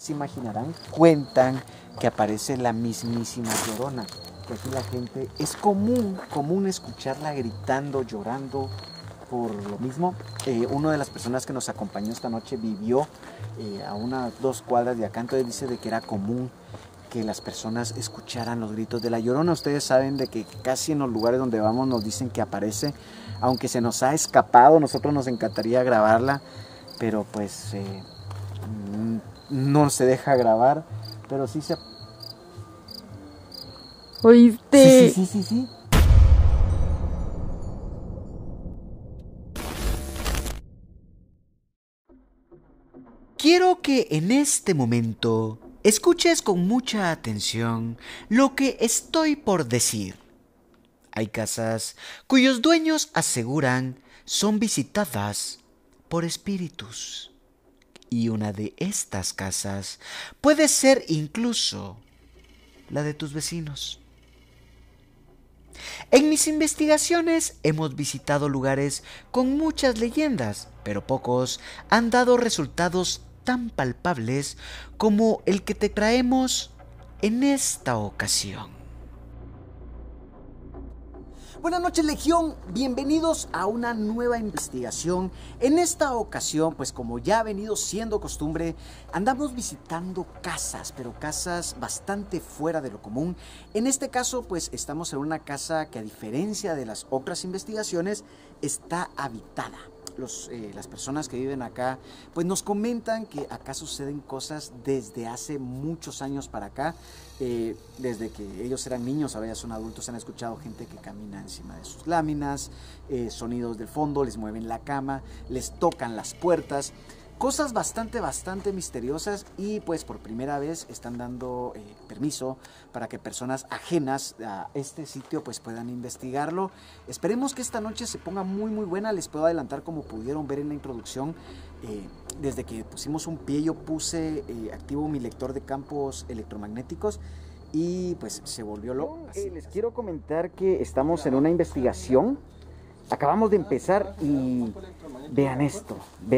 Se imaginarán, cuentan que aparece la mismísima Llorona. Que aquí la gente, es común escucharla gritando, llorando por lo mismo. Una de las personas que nos acompañó esta noche vivió a unas 2 cuadras de acá, entonces dice de que era común que las personas escucharan los gritos de la Llorona. Ustedes saben de que casi en los lugares donde vamos nos dicen que aparece, aunque se nos ha escapado, nosotros nos encantaría grabarla, pero pues no se deja grabar, pero sí se... ¿Oíste? Sí. Quiero que en este momento escuches con mucha atención lo que estoy por decir. Hay casas cuyos dueños aseguran son visitadas por espíritus. Y una de estas casas puede ser incluso la de tus vecinos. En mis investigaciones hemos visitado lugares con muchas leyendas, pero pocos han dado resultados tan palpables como el que te traemos en esta ocasión. Buenas noches, Legión, bienvenidos a una nueva investigación. En esta ocasión, pues como ya ha venido siendo costumbre, andamos visitando casas, pero casas bastante fuera de lo común. En este caso, pues estamos en una casa que, a diferencia de las otras investigaciones, está habitada. Las personas que viven acá pues nos comentan que acá suceden cosas desde hace muchos años para acá, desde que ellos eran niños, ahora ya son adultos, han escuchado gente que camina encima de sus láminas, sonidos del fondo, les mueven la cama, les tocan las puertas, cosas bastante misteriosas, y pues por primera vez están dando permiso para que personas ajenas a este sitio pues puedan investigarlo. Esperemos que esta noche se ponga muy buena. Les puedo adelantar, como pudieron ver en la introducción, desde que pusimos un pie yo puse activo mi lector de campos electromagnéticos y pues se volvió loco. Les quiero comentar que estamos en una investigación. Acabamos de empezar y vean esto.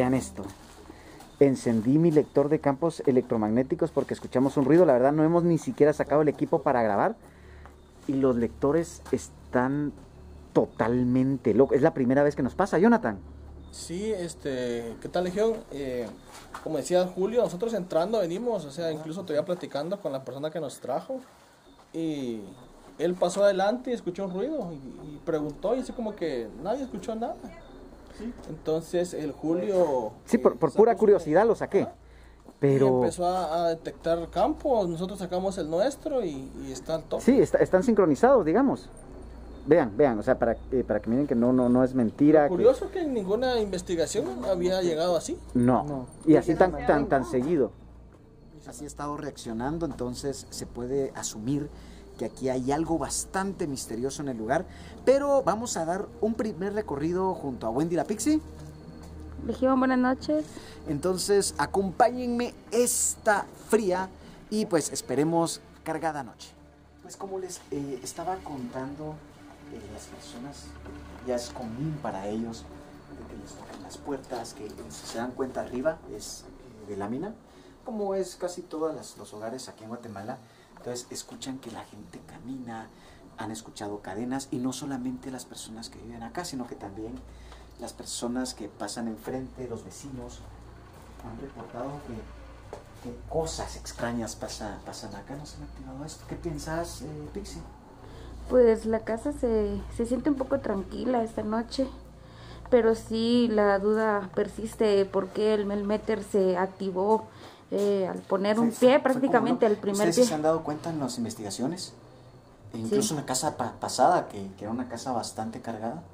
Encendí mi lector de campos electromagnéticos porque escuchamos un ruido. La verdad no hemos ni siquiera sacado el equipo para grabar y los lectores están totalmente locos. Es la primera vez que nos pasa, Jonathan. Sí, ¿qué tal, Legión? Como decía Julio, nosotros entrando venimos, o sea, incluso todavía platicando con la persona que nos trajo, y él pasó adelante y escuchó un ruido y preguntó, y así como que nadie escuchó nada. Sí. Entonces el Julio... Sí, por pura curiosidad lo saqué. Pero... Y empezó a detectar campos, nosotros sacamos el nuestro y está al top. Sí, están sincronizados, digamos. Vean, o sea, para que miren que no es mentira. Lo curioso que en ninguna investigación había llegado así. No. Y así tan seguido. Así ha estado reaccionando, entonces se puede asumir que aquí hay algo bastante misterioso en el lugar. Pero vamos a dar un primer recorrido junto a Wendy la Pixie. Legión, buenas noches. Entonces, acompáñenme esta fría y pues esperemos cargada noche. Pues como les estaba contando, las personas, ya es común para ellos que les toquen las puertas, que si se dan cuenta arriba es de lámina, como es casi todos los hogares aquí en Guatemala. Entonces escuchan que la gente camina, han escuchado cadenas, y no solamente las personas que viven acá, sino que también las personas que pasan enfrente, los vecinos, han reportado que cosas extrañas pasan acá. ¿No se han activado esto? ¿Qué piensas, Pixie? Pues la casa se siente un poco tranquila esta noche, pero sí la duda persiste por qué el Melmeter se activó al poner un pie prácticamente al primer ¿Ustedes pie. se han dado cuenta en las investigaciones? Incluso sí. En la casa pasada, que era una casa bastante cargada.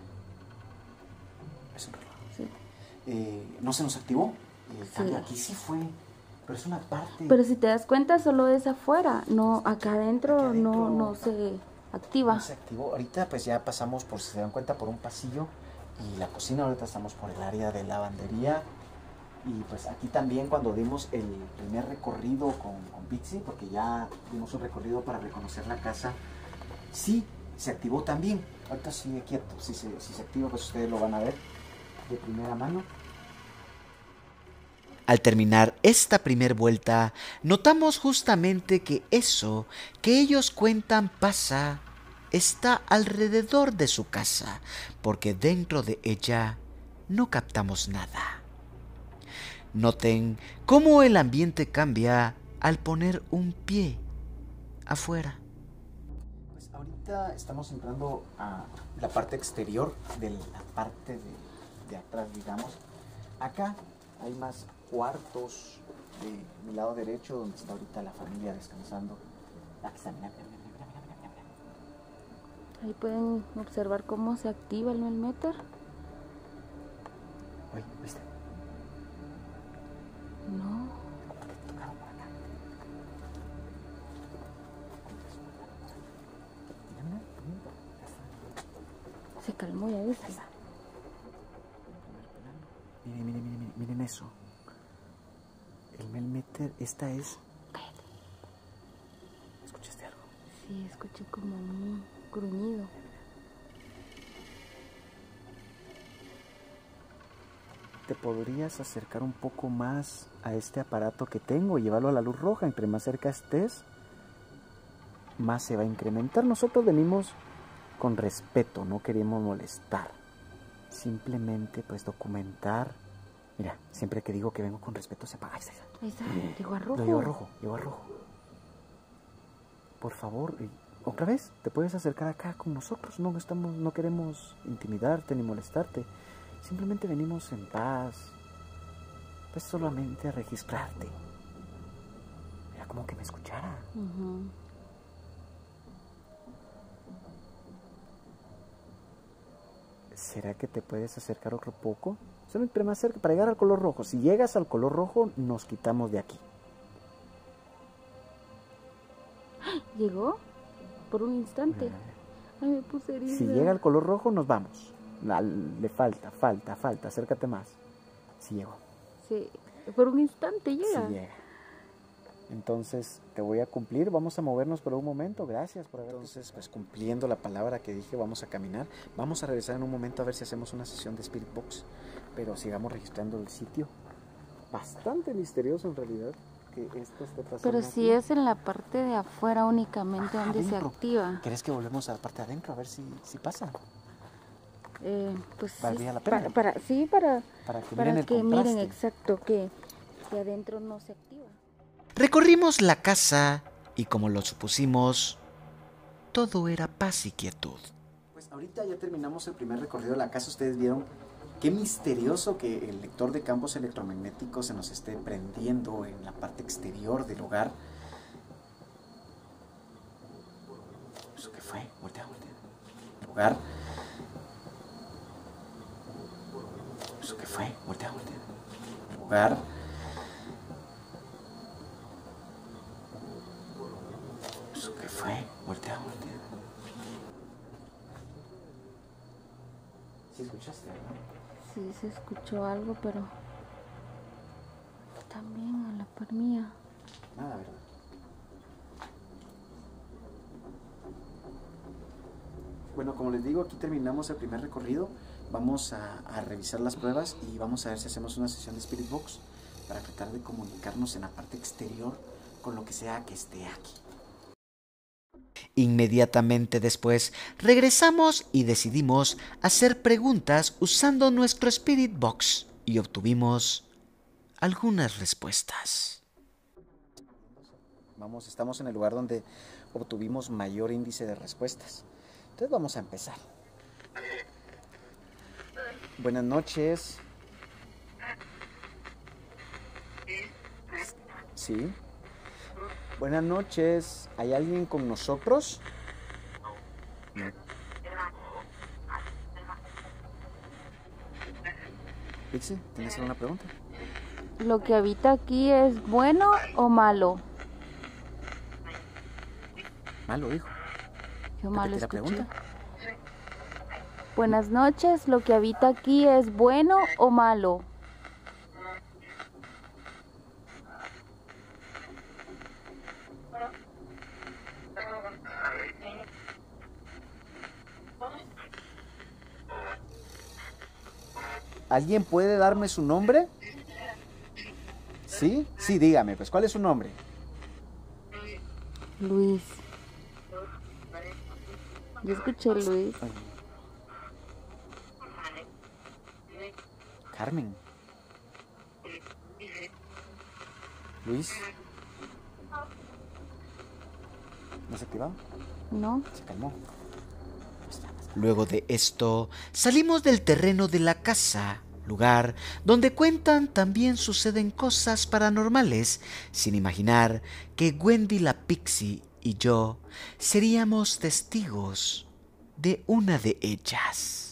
Es un reloj. Sí. No se nos activó. El cambio aquí sí fue, pero es una parte... Pero si te das cuenta, solo es afuera, no, acá adentro no se activa. No se activó. Ahorita pues ya pasamos, por si se dan cuenta, por un pasillo y la cocina. Ahorita estamos por el área de lavandería. Y pues aquí también, cuando dimos el primer recorrido con Pixie, porque ya dimos un recorrido para reconocer la casa, sí se activó también. Ahorita sigue quieto. Si se activa, pues ustedes lo van a ver de primera mano. Al terminar esta primer vuelta, notamos justamente que eso que ellos cuentan pasa está alrededor de su casa, porque dentro de ella no captamos nada. Noten cómo el ambiente cambia al poner un pie afuera. Pues ahorita estamos entrando a la parte exterior de la parte de atrás, digamos. Acá hay más cuartos de mi lado derecho, donde está ahorita la familia descansando. Aquí está, mira. Ahí pueden observar cómo se activa el Melmeter. Oye, ¿viste? No. Tocaron por acá. Mira. Se calmó, ya viste. Miren eso. El Melmeter, esta es... ¿Escuchaste algo? Sí, escuché como un gruñido. ¿Te podrías acercar un poco más a este aparato que tengo y llevarlo a la luz roja? Entre más cerca estés, más se va a incrementar. Nosotros venimos con respeto, no queremos molestar. Simplemente pues documentar. Mira, siempre que digo que vengo con respeto se apaga. Ahí está, llegó a rojo. Lo llevo a rojo. Por favor, otra vez, te puedes acercar acá con nosotros. No queremos intimidarte ni molestarte. Simplemente venimos en paz. Pues solamente a registrarte. Era como que me escuchara. ¿Será que te puedes acercar otro poco? Siempre más cerca para llegar al color rojo. Si llegas al color rojo, nos quitamos de aquí. ¿Llegó? Por un instante. Ay, me puse herida. Si llega al color rojo, nos vamos. Le falta. Acércate más. Si llegó. Sí, por un instante llega. Sí llega. Entonces, te voy a cumplir. Vamos a movernos por un momento. Gracias por haber... Entonces, pues cumpliendo la palabra que dije, vamos a caminar. Vamos a regresar en un momento a ver si hacemos una sesión de Spirit Box. Pero sigamos registrando el sitio. Bastante misterioso en realidad que esto esté pasando. Pero si aquí. es en la parte de afuera únicamente donde se activa. ¿Querés que volvemos a la parte de adentro a ver si pasa? Pues ¿Valdría sí, la pena? para que miren el contraste. miren exacto que adentro no se activa. Recorrimos la casa y como lo supusimos, todo era paz y quietud. Pues ahorita ya terminamos el primer recorrido de la casa. Ustedes vieron qué misterioso que el lector de campos electromagnéticos se nos esté prendiendo en la parte exterior del hogar. ¿Eso qué fue? Voltea. El hogar. ¿Eso qué fue? Voltea. El hogar. ¿Eso qué fue? Voltea. ¿Sí escuchaste, verdad? Sí, se escuchó algo, pero también a la par mía. Nada, ¿verdad? Bueno, como les digo, aquí terminamos el primer recorrido. Vamos a revisar las pruebas y vamos a ver si hacemos una sesión de Spirit Box para tratar de comunicarnos en la parte exterior con lo que sea que esté aquí. Inmediatamente después regresamos y decidimos hacer preguntas usando nuestro Spirit Box y obtuvimos algunas respuestas. Estamos en el lugar donde obtuvimos mayor índice de respuestas. Entonces vamos a empezar. Buenas noches. Sí. Buenas noches. ¿Hay alguien con nosotros? No. Pixie, ¿tienes alguna pregunta? ¿Lo que habita aquí es bueno o malo? Malo, hijo. Yo mal ¿Repetí la escuché. pregunta? Buenas noches, ¿lo que habita aquí es bueno o malo? ¿Alguien puede darme su nombre? ¿Sí? Sí, dígame, pues, ¿cuál es su nombre? Luis. Yo escuché Luis. Carmen. Luis. ¿No se activó? ¿No? Se calmó. Luego de esto, salimos del terreno de la casa, lugar donde cuentan también suceden cosas paranormales, sin imaginar que Wendy la Pixie y yo seríamos testigos de una de ellas.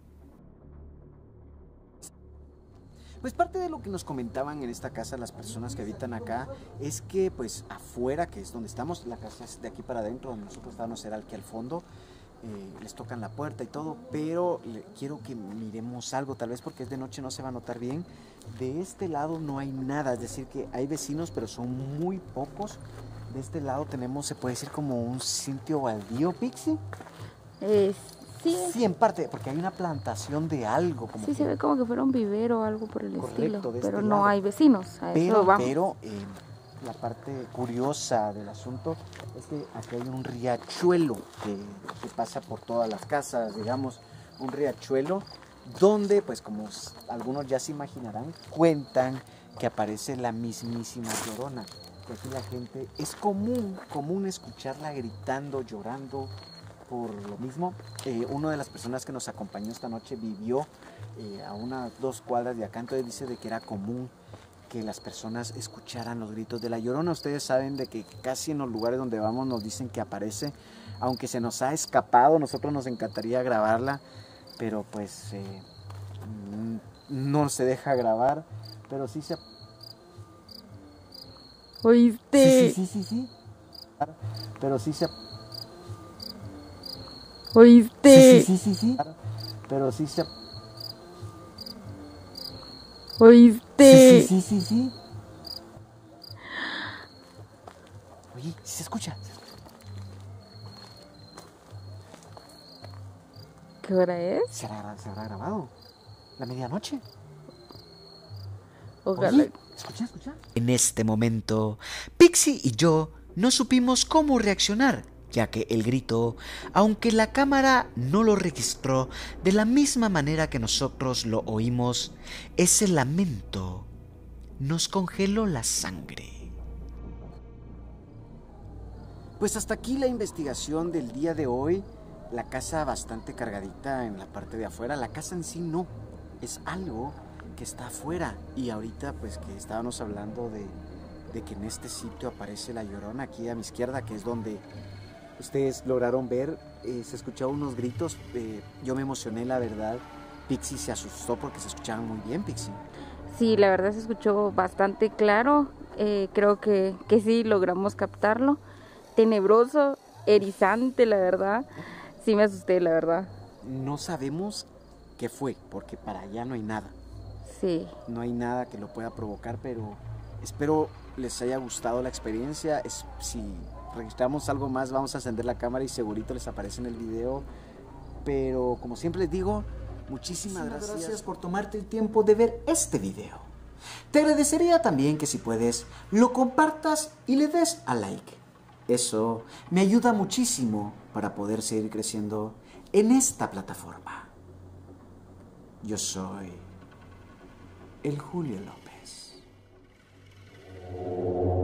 Pues parte de lo que nos comentaban en esta casa las personas que habitan acá es que pues afuera, que es donde estamos, la casa es de aquí para adentro, donde nosotros estábamos era aquí al fondo, les tocan la puerta y todo, pero quiero que miremos algo, tal vez porque es de noche no se va a notar bien. De este lado no hay nada, es decir que hay vecinos pero son muy pocos. De este lado tenemos, se puede decir como un sitio baldío, Pixie. Sí, Sí, en parte, porque hay una plantación de algo. Como sí se ve como que fuera un vivero o algo por el Correcto, estilo, de pero este no lado. hay vecinos, a eso vamos. Pero la parte curiosa del asunto es que aquí hay un riachuelo que pasa por todas las casas, digamos, un riachuelo donde, pues como algunos ya se imaginarán, cuentan que aparece la mismísima Llorona. Que aquí la gente, es común escucharla gritando, llorando. Por lo mismo, una de las personas que nos acompañó esta noche vivió a unas 2 cuadras de acá, entonces dice de que era común que las personas escucharan los gritos de la Llorona. Ustedes saben de que casi en los lugares donde vamos nos dicen que aparece, aunque se nos ha escapado, nosotros nos encantaría grabarla, pero pues no se deja grabar, pero sí se... ¿Oíste? Sí. Pero sí se... ¿Oíste? Sí. Pero sí se... ¿Oíste? Sí. Oye, ¿sí se escucha? ¿Qué hora es? ¿Se habrá grabado? ¿La medianoche? Ojalá. Oye, escucha. En este momento, Pixie y yo no supimos cómo reaccionar, ya que el grito, aunque la cámara no lo registró de la misma manera que nosotros lo oímos, ese lamento nos congeló la sangre. Pues hasta aquí la investigación del día de hoy. La casa bastante cargadita en la parte de afuera. La casa en sí no, es algo que está afuera. Y ahorita pues que estábamos hablando de que en este sitio aparece la Llorona, aquí a mi izquierda, que es donde ustedes lograron ver, se escuchaban unos gritos, yo me emocioné, la verdad. Pixie se asustó porque se escuchaban muy bien, Pixie. Sí, la verdad se escuchó bastante claro, creo que sí logramos captarlo. Tenebroso, erizante, la verdad. Sí me asusté, la verdad. No sabemos qué fue, porque para allá no hay nada. Sí. No hay nada que lo pueda provocar, pero espero les haya gustado la experiencia. Si registramos algo más, vamos a encender la cámara y segurito les aparece en el video. Pero como siempre les digo, muchísimas gracias por tomarte el tiempo de ver este video. Te agradecería también que si puedes, lo compartas y le des a like. Eso me ayuda muchísimo para poder seguir creciendo en esta plataforma. Yo soy el Julio López.